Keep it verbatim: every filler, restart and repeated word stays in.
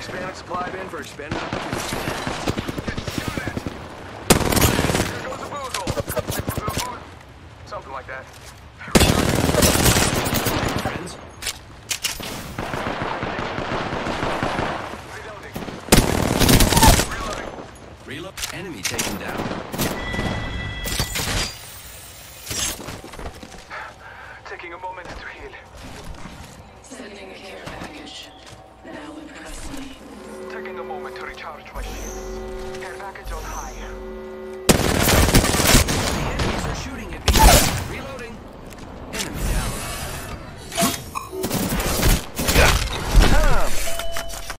Expanded supply bin for expanded opportunities. Here goes a boozle. Something like that. Friends? Reloading. Reload. Enemy taken down.